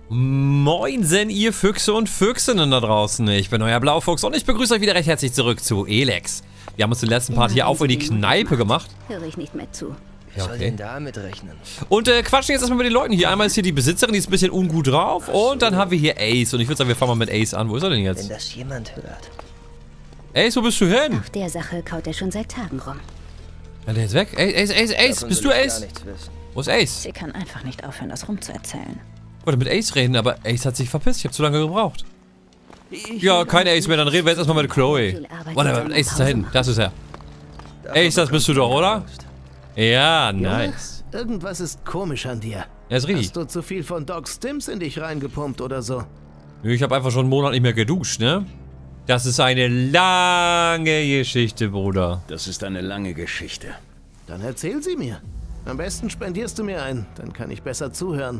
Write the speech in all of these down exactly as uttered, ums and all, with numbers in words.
Moinsen, ihr Füchse und Füchsinnen da draußen. Ich bin euer Blaufuchs und ich begrüße euch wieder recht herzlich zurück zu Elex. Wir haben uns den letzten Part hier auf in die Kneipe gemacht. Höre ich nicht mehr zu. Wer Ja, soll okay. denn damit rechnen? Und äh, quatschen jetzt erstmal mit den Leuten hier. Einmal ist hier die Besitzerin, die ist ein bisschen ungut drauf. Und dann haben wir hier Ace. Und ich würde sagen, wir fangen mal mit Ace an. Wo ist er denn Wenn jetzt? das jemand hört. Ace, wo bist du hin? Auf der Sache kaut er schon seit Tagen rum. Ja, der ist weg. Ace, Ace, Ace, Ace. Davon Bist will du ich Ace? Gar nichts wissen. Wo ist Ace? Sie kann einfach nicht aufhören, das rumzuerzählen. Ich wollte mit Ace reden, aber Ace hat sich verpisst. Ich habe zu lange gebraucht. Ja, kein Ace mehr. Dann reden wir jetzt erstmal mit Chloe. Warte, Ace ist da hinten. Das ist er. Ace, das bist du doch, oder? Ja, nice. Irgendwas ist komisch an dir. Er ist richtig. Hast du zu viel von Doc Stims in dich reingepumpt oder so? Ich habe einfach schon einen Monat nicht mehr geduscht, ne? Das ist eine lange Geschichte, Bruder. Das ist eine lange Geschichte. Dann erzähl sie mir. Am besten spendierst du mir einen, dann kann ich besser zuhören.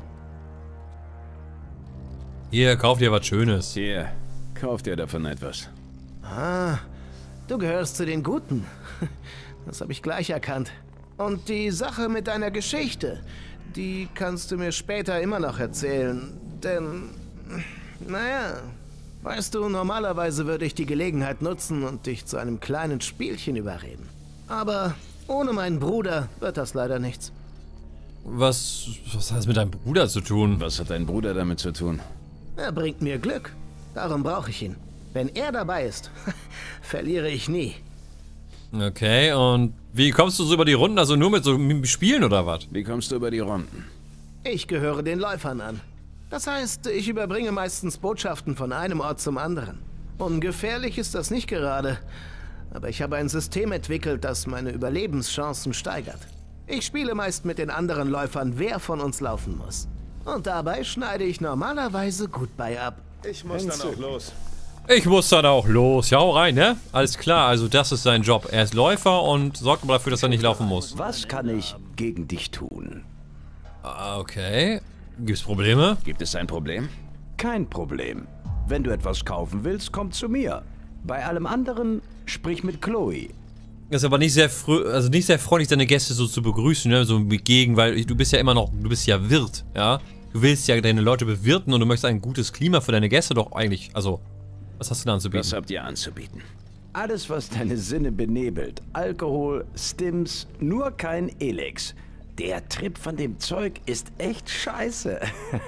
Hier, kauf dir was Schönes. Hier, kauf dir davon etwas. Ah, du gehörst zu den Guten. Das habe ich gleich erkannt. Und die Sache mit deiner Geschichte, die kannst du mir später immer noch erzählen. Denn, naja, weißt du, normalerweise würde ich die Gelegenheit nutzen und dich zu einem kleinen Spielchen überreden. Aber ohne meinen Bruder wird das leider nichts. Was, was hat es mit deinem Bruder zu tun? Was hat dein Bruder damit zu tun? Er bringt mir Glück. Darum brauche ich ihn. Wenn er dabei ist, verliere ich nie. Okay, und wie kommst du so über die Runden? Also nur mit so Spielen oder was? Wie kommst du über die Runden? Ich gehöre den Läufern an. Das heißt, ich überbringe meistens Botschaften von einem Ort zum anderen. Ungefährlich ist das nicht gerade. Aber ich habe ein System entwickelt, das meine Überlebenschancen steigert. Ich spiele meist mit den anderen Läufern, wer von uns laufen muss. Und dabei schneide ich normalerweise gut bei ab. Ich muss dann auch los. Ich muss dann auch los. Ja, hau rein, ne? Alles klar, also das ist sein Job. Er ist Läufer und sorgt aber dafür, dass er nicht laufen muss. Was kann ich gegen dich tun? Ah, okay. Gibt's Probleme? Gibt es ein Problem? Kein Problem. Wenn du etwas kaufen willst, komm zu mir. Bei allem anderen sprich mit Chloe. Das ist aber nicht sehr früh, also nicht sehr freundlich, deine Gäste so zu begrüßen, ne? So gegen, weil du bist ja immer noch, du bist ja Wirt, ja? Du willst ja deine Leute bewirten und du möchtest ein gutes Klima für deine Gäste doch eigentlich, also, was hast du da anzubieten? Was habt ihr anzubieten? Alles, was deine Sinne benebelt. Alkohol, Stims, nur kein Elex. Der Trip von dem Zeug ist echt scheiße.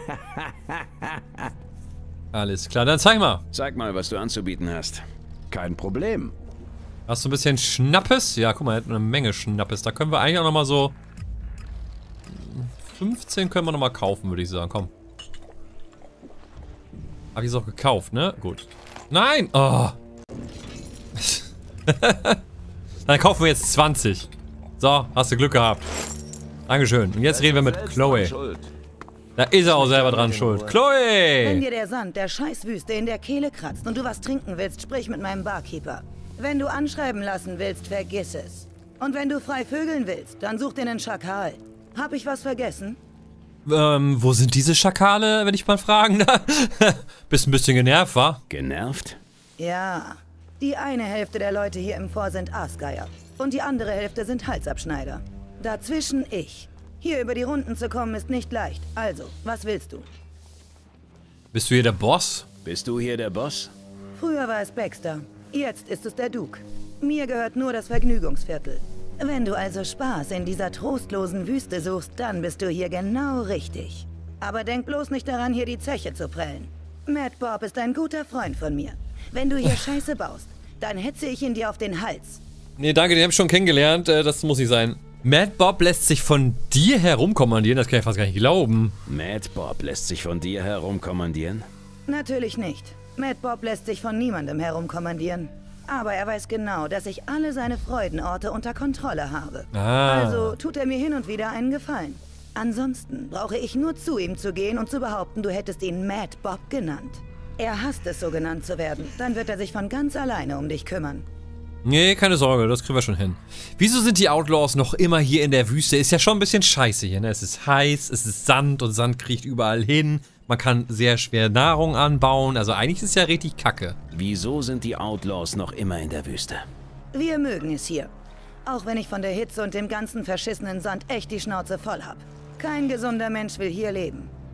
Alles klar, dann zeig mal. Sag mal, was du anzubieten hast. Kein Problem. Hast du ein bisschen Schnappes? Ja, guck mal, er hat eine Menge Schnappes. Da können wir eigentlich auch nochmal so... fünfzehn können wir nochmal kaufen, würde ich sagen. Komm. Hab ich es auch gekauft, ne? Gut. Nein! Oh! Dann kaufen wir jetzt zwanzig. So, hast du Glück gehabt. Dankeschön. Und jetzt reden wir mit Chloe. Da ist er auch selber dran schuld. Wenn Chloe! dir der Sand der Scheißwüste in der Kehle kratzt und du was trinken willst, sprich mit meinem Barkeeper. Wenn du anschreiben lassen willst, vergiss es. Und wenn du frei vögeln willst, dann such dir einen Schakal. Hab ich was vergessen? Ähm, wo sind diese Schakale, wenn ich mal fragen darf? Bist ein bisschen genervt, wa? Genervt? Ja. Die eine Hälfte der Leute hier im Fort sind Aasgeier. Und die andere Hälfte sind Halsabschneider. Dazwischen ich. Hier über die Runden zu kommen ist nicht leicht. Also, was willst du? Bist du hier der Boss? Bist du hier der Boss? Früher war es Baxter. Jetzt ist es der Duke. Mir gehört nur das Vergnügungsviertel. Wenn du also Spaß in dieser trostlosen Wüste suchst, dann bist du hier genau richtig. Aber denk bloß nicht daran, hier die Zeche zu prellen. Mad Bob ist ein guter Freund von mir. Wenn du hier Scheiße baust, dann hetze ich ihn dir auf den Hals. Nee, danke, den hab ich schon kennengelernt. Äh, das muss nicht sein. Mad Bob lässt sich von dir herumkommandieren, das kann ich fast gar nicht glauben. Mad Bob lässt sich von dir herumkommandieren? Natürlich nicht. Mad Bob lässt sich von niemandem herumkommandieren. Aber er weiß genau, dass ich alle seine Freudenorte unter Kontrolle habe. Ah. Also tut er mir hin und wieder einen Gefallen. Ansonsten brauche ich nur zu ihm zu gehen und zu behaupten, du hättest ihn Mad Bob genannt. Er hasst es, so genannt zu werden. Dann wird er sich von ganz alleine um dich kümmern. Nee, keine Sorge, das kriegen wir schon hin. Wieso sind die Outlaws noch immer hier in der Wüste? Ist ja schon ein bisschen scheiße hier, ne? Es ist heiß, es ist Sand und Sand kriecht überall hin. Man kann sehr schwer Nahrung anbauen. Also eigentlich ist es ja richtig kacke. Wieso sind die Outlaws noch immer in der Wüste? Wir mögen es hier. Auch wenn ich von der Hitze und dem ganzen verschissenen Sand echt die Schnauze voll hab. Kein gesunder Mensch will hier leben.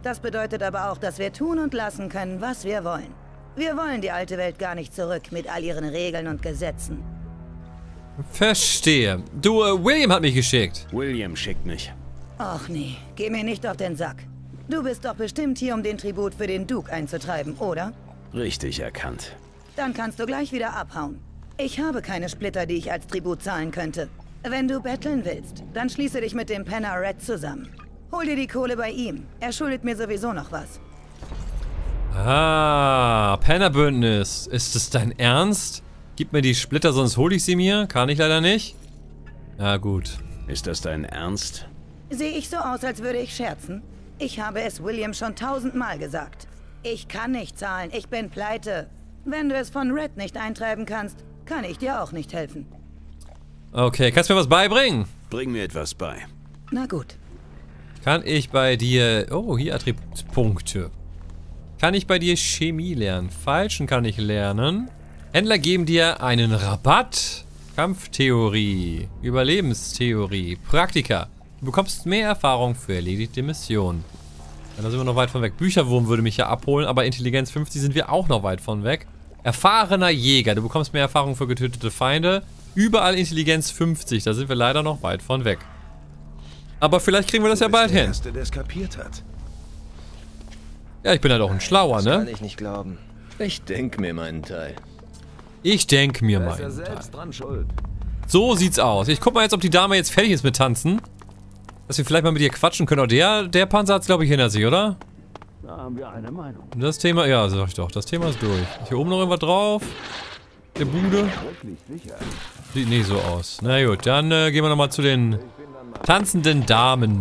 Das bedeutet aber auch, dass wir tun und lassen können, was wir wollen. Wir wollen die alte Welt gar nicht zurück mit all ihren Regeln und Gesetzen. Verstehe. Du, äh, William hat mich geschickt. William schickt mich. Och nee, geh mir nicht auf den Sack. Du bist doch bestimmt hier, um den Tribut für den Duke einzutreiben, oder? Richtig erkannt. Dann kannst du gleich wieder abhauen. Ich habe keine Splitter, die ich als Tribut zahlen könnte. Wenn du betteln willst, dann schließe dich mit dem Penner Red zusammen. Hol dir die Kohle bei ihm. Er schuldet mir sowieso noch was. Ah, Pennerbündnis. Ist es dein Ernst? Gib mir die Splitter, sonst hole ich sie mir. Kann ich leider nicht. Na gut. Ist das dein Ernst? Sehe ich so aus, als würde ich scherzen? Ich habe es William schon tausendmal gesagt. Ich kann nicht zahlen, ich bin pleite. Wenn du es von Red nicht eintreiben kannst, kann ich dir auch nicht helfen. Okay, kannst du mir was beibringen? Bring mir etwas bei. Na gut. Kann ich bei dir... Oh, hier Attributpunkte. Kann ich bei dir Chemie lernen? Falschen kann ich lernen. Händler geben dir einen Rabatt. Kampftheorie. Überlebenstheorie. Praktika. Du bekommst mehr Erfahrung für erledigte Missionen. Ja, da sind wir noch weit von weg. Bücherwurm würde mich ja abholen, aber Intelligenz fünfzig sind wir auch noch weit von weg. Erfahrener Jäger. Du bekommst mehr Erfahrung für getötete Feinde. Überall Intelligenz fünfzig. Da sind wir leider noch weit von weg. Aber vielleicht kriegen wir das ja bald hin. Erste, der es kapiert hat. Ja, ich bin halt auch ein Schlauer, Das ne? kann ich nicht glauben. Ich denk mir meinen Teil. Ich denke mir Da mal. ist er selbst dran schuld. So sieht's aus. Ich guck mal jetzt, ob die Dame jetzt fertig ist mit Tanzen. Dass wir vielleicht mal mit ihr quatschen können. Oh, der, der Panzer hat's, glaube ich, hinter sich, oder? Da haben wir eine Meinung. Das Thema, ja, sag ich doch. Das Thema ist durch. Ist hier oben noch irgendwas drauf? Der Bude? Wirklich sicher. Sieht nicht so aus. Na gut, dann äh, gehen wir nochmal zu den tanzenden Damen.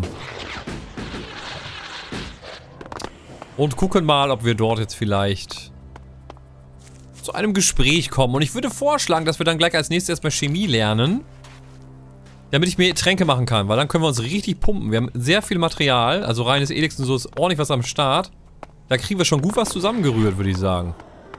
Und gucken mal, ob wir dort jetzt vielleicht zu einem Gespräch kommen. Und ich würde vorschlagen, dass wir dann gleich als nächstes erstmal Chemie lernen. Damit ich mir Tränke machen kann, weil dann können wir uns richtig pumpen. Wir haben sehr viel Material, also reines Elix und so ist ordentlich was am Start. Da kriegen wir schon gut was zusammengerührt, würde ich sagen.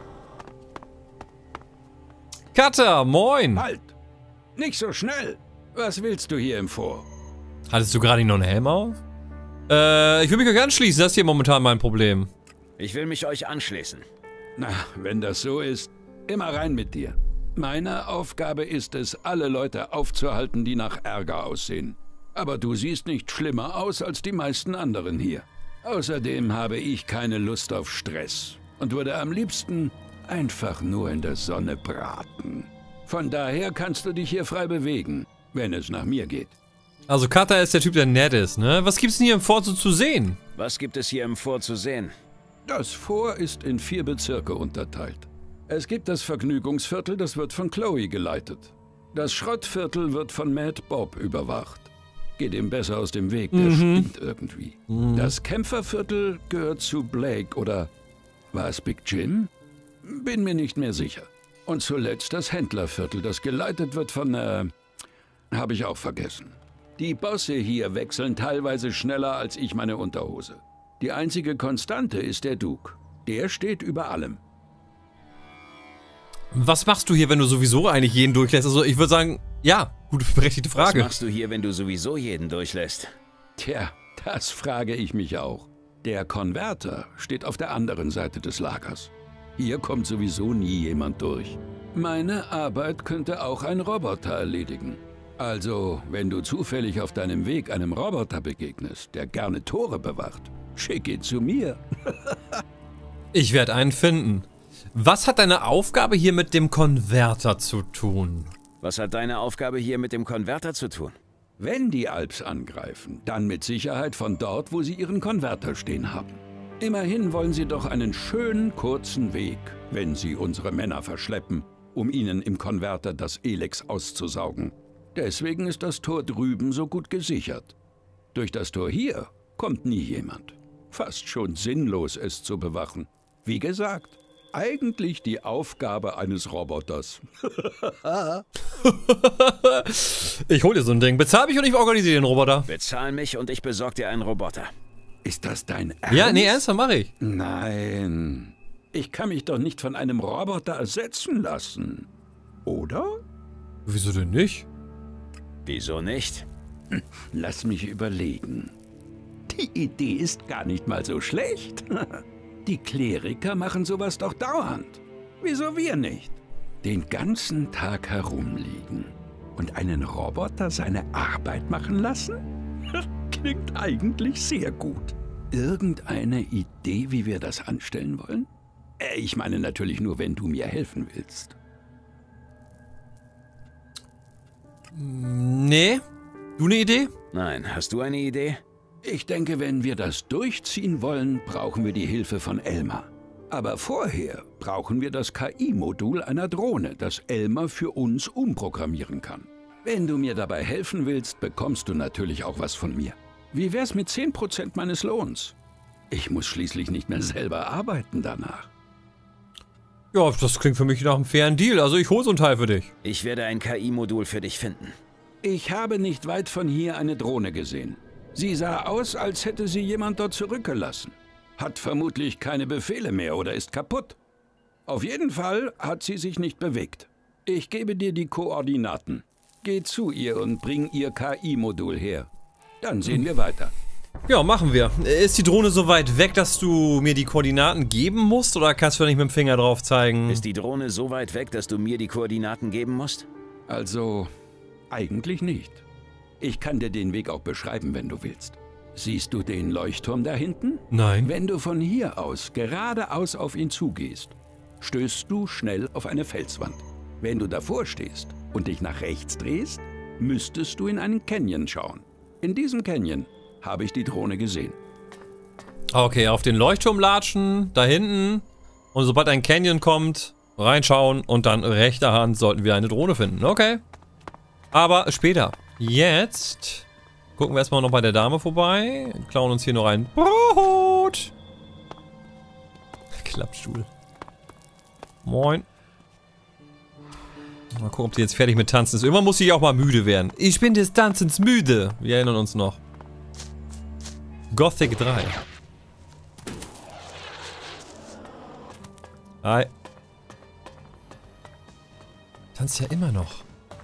Cutter, moin! Halt! Nicht so schnell! Was willst du hier im Vor? Hattest du gerade noch einen Helm auf? Äh, ich will mich euch anschließen, das ist hier momentan mein Problem. Ich will mich euch anschließen. Na, wenn das so ist, immer rein mit dir. Meine Aufgabe ist es, alle Leute aufzuhalten, die nach Ärger aussehen. Aber du siehst nicht schlimmer aus als die meisten anderen hier. Außerdem habe ich keine Lust auf Stress und würde am liebsten einfach nur in der Sonne braten. Von daher kannst du dich hier frei bewegen, wenn es nach mir geht. Also Cutter ist der Typ, der nett ist, ne? Was gibt's denn hier im Fort so zu sehen? Was gibt es hier im Fort zu sehen? Das Fort ist in vier Bezirke unterteilt. Es gibt das Vergnügungsviertel, das wird von Chloe geleitet. Das Schrottviertel wird von Mad Bob überwacht. Geht ihm besser aus dem Weg, der Mhm. stinkt irgendwie. Das Kämpferviertel gehört zu Blake oder war es Big Jim? Bin mir nicht mehr sicher. Und zuletzt das Händlerviertel, das geleitet wird von, äh, habe ich auch vergessen. Die Bosse hier wechseln teilweise schneller als ich meine Unterhose. Die einzige Konstante ist der Duke. Der steht über allem. Was machst du hier, wenn du sowieso eigentlich jeden durchlässt? Also ich würde sagen, ja, gute, berechtigte Frage. Was machst du hier, wenn du sowieso jeden durchlässt? Tja, das frage ich mich auch. Der Konverter steht auf der anderen Seite des Lagers. Hier kommt sowieso nie jemand durch. Meine Arbeit könnte auch ein Roboter erledigen. Also, wenn du zufällig auf deinem Weg einem Roboter begegnest, der gerne Tore bewacht, schick ihn zu mir. Ich werde einen finden. Was hat deine Aufgabe hier mit dem Konverter zu tun? Was hat deine Aufgabe hier mit dem Konverter zu tun? Wenn die Alps angreifen, dann mit Sicherheit von dort, wo sie ihren Konverter stehen haben. Immerhin wollen sie doch einen schönen, kurzen Weg, wenn sie unsere Männer verschleppen, um ihnen im Konverter das Elex auszusaugen. Deswegen ist das Tor drüben so gut gesichert. Durch das Tor hier kommt nie jemand. Fast schon sinnlos, es zu bewachen. Wie gesagt, eigentlich die Aufgabe eines Roboters. Ich hol dir so ein Ding. Bezahl mich und ich organisiere den Roboter. Bezahl mich und ich besorge dir einen Roboter. Ist das dein Ernst? Ja, nee, ernsthaft mache ich. Nein. Ich kann mich doch nicht von einem Roboter ersetzen lassen. Oder? Wieso denn nicht? Wieso nicht? Lass mich überlegen. Die Idee ist gar nicht mal so schlecht. Die Kleriker machen sowas doch dauernd. Wieso wir nicht? Den ganzen Tag herumliegen und einen Roboter seine Arbeit machen lassen? Klingt eigentlich sehr gut. Irgendeine Idee, wie wir das anstellen wollen? Äh, ich meine natürlich nur, wenn du mir helfen willst. Nee. Du eine Idee? Nein, hast du eine Idee? Ich denke, wenn wir das durchziehen wollen, brauchen wir die Hilfe von Elmar. Aber vorher brauchen wir das K I-Modul einer Drohne, das Elmar für uns umprogrammieren kann. Wenn du mir dabei helfen willst, bekommst du natürlich auch was von mir. Wie wär's mit zehn Prozent meines Lohns? Ich muss schließlich nicht mehr selber arbeiten danach. Ja, das klingt für mich nach einem fairen Deal. Also ich hole so einen Teil für dich. Ich werde ein K I-Modul für dich finden. Ich habe nicht weit von hier eine Drohne gesehen. Sie sah aus, als hätte sie jemand dort zurückgelassen. Hat vermutlich keine Befehle mehr oder ist kaputt. Auf jeden Fall hat sie sich nicht bewegt. Ich gebe dir die Koordinaten. Geh zu ihr und bring ihr K I-Modul her. Dann sehen wir weiter. Ja, machen wir. Ist die Drohne so weit weg, dass du mir die Koordinaten geben musst? Oder kannst du da nicht mit dem Finger drauf zeigen? Ist die Drohne so weit weg, dass du mir die Koordinaten geben musst? Also, eigentlich nicht. Ich kann dir den Weg auch beschreiben, wenn du willst. Siehst du den Leuchtturm da hinten? Nein. Wenn du von hier aus geradeaus auf ihn zugehst, stößt du schnell auf eine Felswand. Wenn du davor stehst und dich nach rechts drehst, müsstest du in einen Canyon schauen. In diesem Canyon habe ich die Drohne gesehen. Okay, auf den Leuchtturm latschen, da hinten. Und sobald ein Canyon kommt, reinschauen und dann rechter Hand sollten wir eine Drohne finden. Okay. Aber später. Jetzt gucken wir erstmal noch bei der Dame vorbei. Klauen uns hier noch ein Brot. Klappstuhl. Moin. Mal gucken, ob die jetzt fertig mit Tanzen ist. Irgendwann muss sie auch mal müde werden. Ich bin des Tanzens müde. Wir erinnern uns noch. Gothic drei. Hi. Tanzt ja immer noch.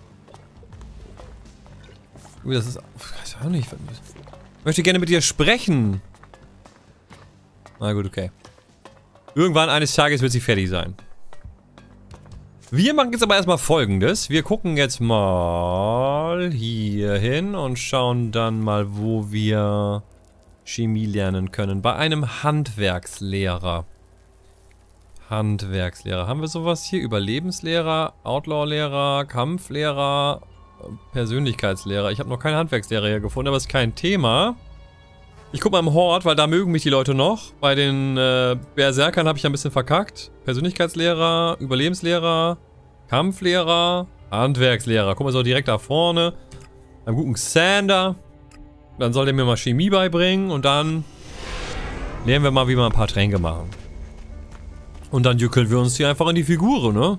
Ui, das ist... Ich weiß auch nicht. Ich möchte gerne mit dir sprechen. Na gut, okay. Irgendwann eines Tages wird sie fertig sein. Wir machen jetzt aber erstmal Folgendes. Wir gucken jetzt mal hier hin und schauen dann mal, wo wir Chemie lernen können. Bei einem Handwerkslehrer. Handwerkslehrer. Haben wir sowas hier? Überlebenslehrer, Outlaw-Lehrer, Kampflehrer, Persönlichkeitslehrer. Ich habe noch keinen Handwerkslehrer hier gefunden, aber ist kein Thema. Ich gucke mal im Hort, weil da mögen mich die Leute noch. Bei den äh, Berserkern habe ich ein bisschen verkackt. Persönlichkeitslehrer, Überlebenslehrer, Kampflehrer, Handwerkslehrer. Guck mal so direkt da vorne. Beim guten Xander. Dann soll der mir mal Chemie beibringen und dann lernen wir mal, wie wir ein paar Tränke machen. Und dann jückeln wir uns hier einfach in die Figur, ne?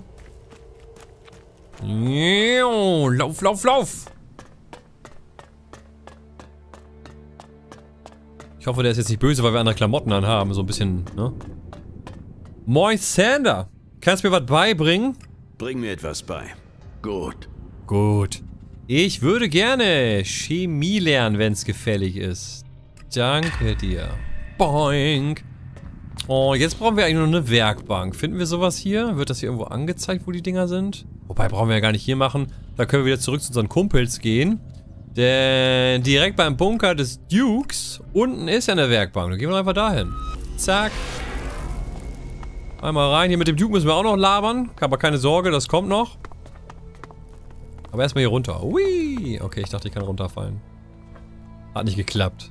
Lauf, lauf, lauf! Ich hoffe, der ist jetzt nicht böse, weil wir andere Klamotten anhaben. So ein bisschen, ne? Moin, Xander! Kannst du mir was beibringen? Bring mir etwas bei. Gut. Gut. Ich würde gerne Chemie lernen, wenn es gefällig ist. Danke dir. Boink. Oh, jetzt brauchen wir eigentlich nur eine Werkbank. Finden wir sowas hier? Wird das hier irgendwo angezeigt, wo die Dinger sind? Wobei, brauchen wir ja gar nicht hier machen. Da können wir wieder zurück zu unseren Kumpels gehen. Denn direkt beim Bunker des Dukes unten ist ja eine Werkbank. Dann gehen wir einfach dahin. Zack. Einmal rein. Hier mit dem Duke müssen wir auch noch labern. Aber keine Sorge, das kommt noch. Aber erstmal hier runter. Ui. Okay, ich dachte, ich kann runterfallen. Hat nicht geklappt.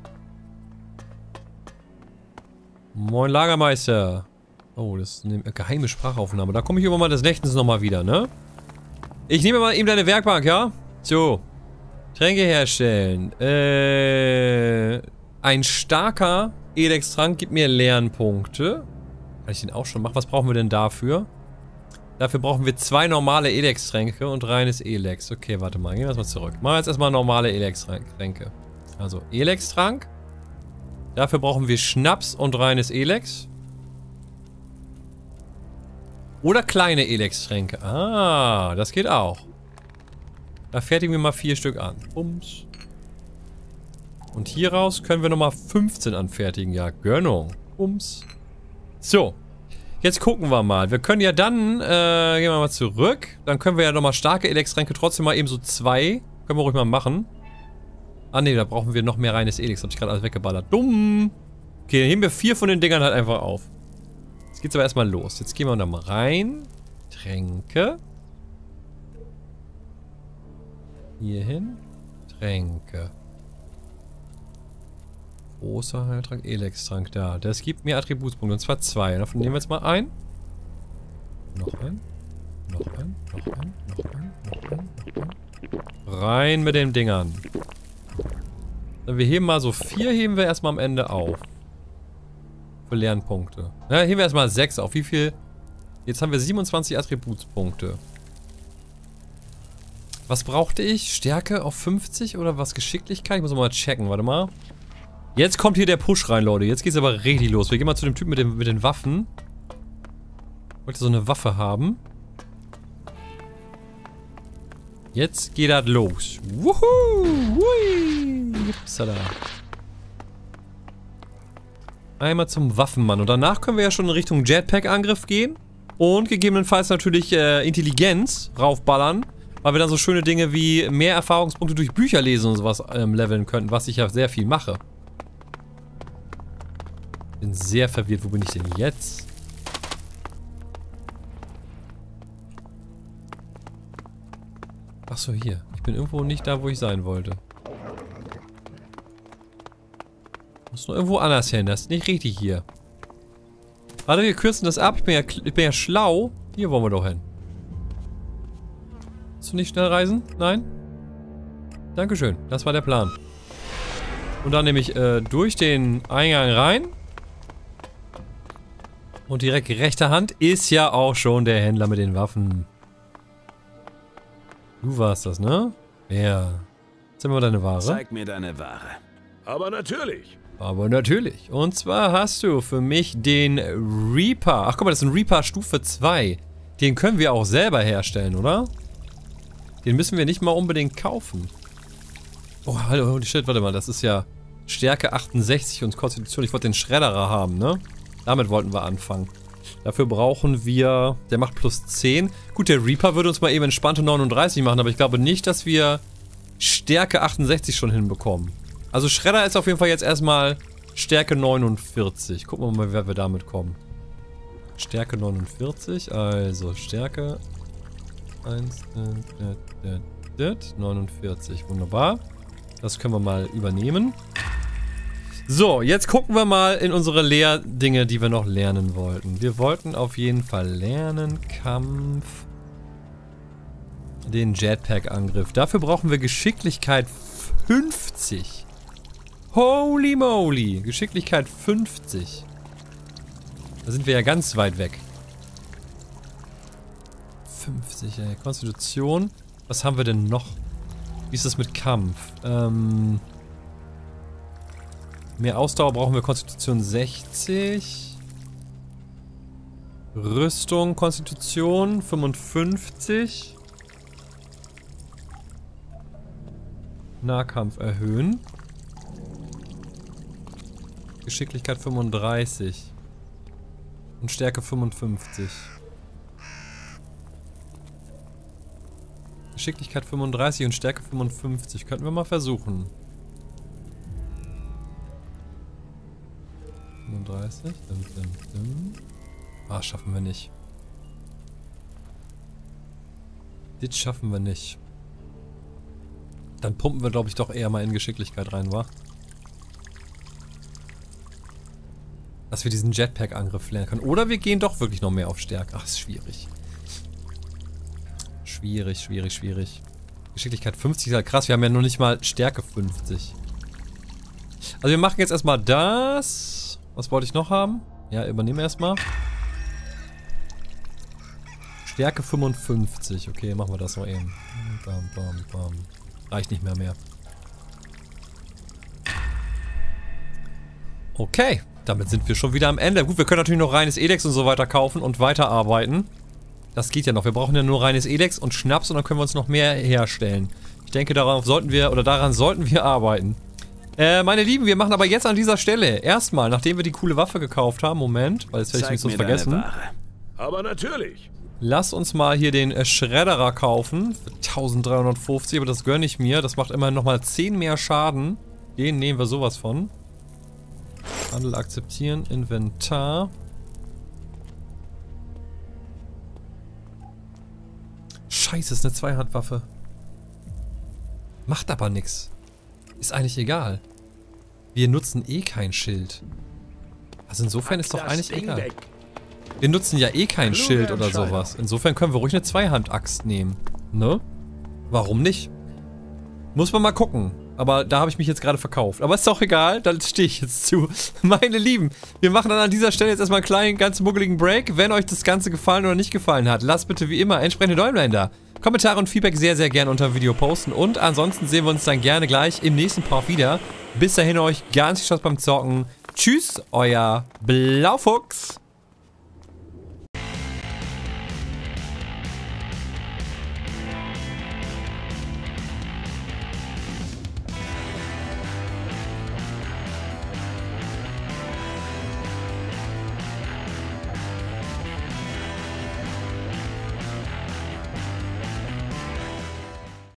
Moin Lagermeister. Oh, das ist eine geheime Sprachaufnahme. Da komme ich irgendwann mal des Nächtens nochmal wieder, ne? Ich nehme mal eben deine Werkbank, ja? So. Tränke herstellen. Äh. Ein starker Elex-Trank gibt mir Lernpunkte. Kann ich den auch schon machen? Was brauchen wir denn dafür? Dafür brauchen wir zwei normale Elex-Tränke und reines Elex. Okay, warte mal. Gehen wir erstmal zurück. Machen wir jetzt erstmal normale Elex-Tränke. Also, Elex-Trank. Dafür brauchen wir Schnaps und reines Elex. Oder kleine Elex-Tränke. Ah, das geht auch. Da fertigen wir mal vier Stück an. Bums. Und hieraus können wir nochmal fünfzehn anfertigen. Ja, Gönnung. Ums. So. Jetzt gucken wir mal. Wir können ja dann, äh, gehen wir mal zurück. Dann können wir ja nochmal starke Elex-Tränke trotzdem mal eben so zwei. Können wir ruhig mal machen. Ah ne, da brauchen wir noch mehr reines Elex. Hab ich gerade alles weggeballert. Dumm. Okay, dann heben wir vier von den Dingern halt einfach auf. Jetzt geht's aber erstmal los. Jetzt gehen wir da mal rein. Tränke. Hier hin. Tränke. Großer Heiltrank, Elex-Trank da. Das gibt mir Attributspunkte. Und zwar zwei. Davon nehmen wir jetzt mal ein. Noch ein. Noch ein. Noch ein. Noch ein. Noch ein. Noch ein. Rein mit den Dingern. Wir heben mal so vier, heben wir erstmal am Ende auf. Für Lernpunkte. Ja, heben wir erstmal sechs auf. Wie viel? Jetzt haben wir siebenundzwanzig Attributspunkte. Was brauchte ich? Stärke auf fünfzig oder was? Geschicklichkeit? Ich muss mal checken. Warte mal. Jetzt kommt hier der Push rein, Leute. Jetzt geht's aber richtig los. Wir gehen mal zu dem Typen mit, dem, mit den Waffen. Ich wollte so eine Waffe haben. Jetzt geht das los. Wuhu! Hui! Upsala. Einmal zum Waffenmann. Und danach können wir ja schon in Richtung Jetpack-Angriff gehen. Und gegebenenfalls natürlich äh, Intelligenz raufballern. Weil wir dann so schöne Dinge wie mehr Erfahrungspunkte durch Bücher lesen und sowas ähm, leveln könnten. Was ich ja sehr viel mache. Bin sehr verwirrt. Wo bin ich denn jetzt? Achso, hier. Ich bin irgendwo nicht da, wo ich sein wollte. Muss nur irgendwo anders hin. Das ist nicht richtig hier. Warte, wir kürzen das ab. Ich bin ja, ich bin ja schlau. Hier wollen wir doch hin. Willst du nicht schnell reisen? Nein? Dankeschön. Das war der Plan. Und dann nehme ich äh, durch den Eingang rein. Und direkt rechter Hand ist ja auch schon der Händler mit den Waffen. Du warst das, ne? Ja. Jetzt haben wir deine Ware. Zeig mir deine Ware. Aber natürlich. Aber natürlich. Und zwar hast du für mich den Reaper. Ach guck mal, das ist ein Reaper Stufe zwei. Den können wir auch selber herstellen, oder? Den müssen wir nicht mal unbedingt kaufen. Oh, hallo, holy shit, warte mal. Das ist ja Stärke achtundsechzig und Konstitution. Ich wollte den Schredderer haben, ne? Damit wollten wir anfangen. Dafür brauchen wir... Der macht plus zehn. Gut, der Reaper würde uns mal eben entspannte neununddreißig machen, aber ich glaube nicht, dass wir Stärke achtundsechzig schon hinbekommen. Also Schredder ist auf jeden Fall jetzt erstmal Stärke neunundvierzig. Gucken wir mal, wer wir damit kommen. Stärke neunundvierzig, also Stärke eins, neunundvierzig, wunderbar. Das können wir mal übernehmen. So, jetzt gucken wir mal in unsere Lehrdinge, die wir noch lernen wollten. Wir wollten auf jeden Fall lernen Kampf, den Jetpack-Angriff. Dafür brauchen wir Geschicklichkeit fünfzig. Holy moly, Geschicklichkeit fünfzig. Da sind wir ja ganz weit weg. fünfzig, ey. Konstitution. Was haben wir denn noch? Wie ist das mit Kampf? Ähm... Mehr Ausdauer brauchen wir Konstitution sechzig. Rüstung, Konstitution fünfundfünfzig. Nahkampf erhöhen. Geschicklichkeit fünfunddreißig. Und Stärke fünfundfünfzig. Geschicklichkeit fünfunddreißig und Stärke fünfundfünfzig. Könnten wir mal versuchen. fünfunddreißig. Ah, schaffen wir nicht. Das schaffen wir nicht. Dann pumpen wir, glaube ich, doch eher mal in Geschicklichkeit rein, wa? Dass wir diesen Jetpack-Angriff lernen können. Oder wir gehen doch wirklich noch mehr auf Stärke. Ach, ist schwierig. Schwierig, schwierig, schwierig. Geschicklichkeit fünfzig ist halt krass. Wir haben ja noch nicht mal Stärke fünfzig. Also wir machen jetzt erstmal das. Was wollte ich noch haben? Ja, übernehmen wir erstmal. Stärke fünfundfünfzig. Okay, machen wir das noch eben. Bam, bam, bam. Reicht nicht mehr mehr. Okay, damit sind wir schon wieder am Ende. Gut, wir können natürlich noch reines Elex und so weiter kaufen und weiterarbeiten. Das geht ja noch. Wir brauchen ja nur reines Elex und Schnaps und dann können wir uns noch mehr herstellen. Ich denke, darauf sollten wir, oder daran sollten wir arbeiten. Äh, meine Lieben, wir machen aber jetzt an dieser Stelle erstmal, nachdem wir die coole Waffe gekauft haben, Moment, weil jetzt werde ich mich sonst vergessen. Aber natürlich. Lass uns mal hier den äh, Schredderer kaufen für eintausenddreihundertfünfzig, aber das gönne ich mir. Das macht immerhin nochmal zehn mehr Schaden. Den nehmen wir sowas von. Handel akzeptieren, Inventar. Scheiße, ist eine Zweihandwaffe. Macht aber nichts. Ist eigentlich egal. Wir nutzen eh kein Schild. Also insofern ist doch eigentlich egal. Wir nutzen ja eh kein Schild oder sowas. Insofern können wir ruhig eine Zweihandaxt nehmen. Ne? Warum nicht? Muss man mal gucken. Aber da habe ich mich jetzt gerade verkauft. Aber ist doch egal, da stehe ich jetzt zu. Meine Lieben, wir machen dann an dieser Stelle jetzt erstmal einen kleinen, ganz muckeligen Break. Wenn euch das Ganze gefallen oder nicht gefallen hat, lasst bitte wie immer entsprechende Däumlein da. Kommentare und Feedback sehr, sehr gerne unter dem Video posten. Und ansonsten sehen wir uns dann gerne gleich im nächsten Part wieder. Bis dahin euch ganz viel Spaß beim Zocken. Tschüss, euer Blaufuchs.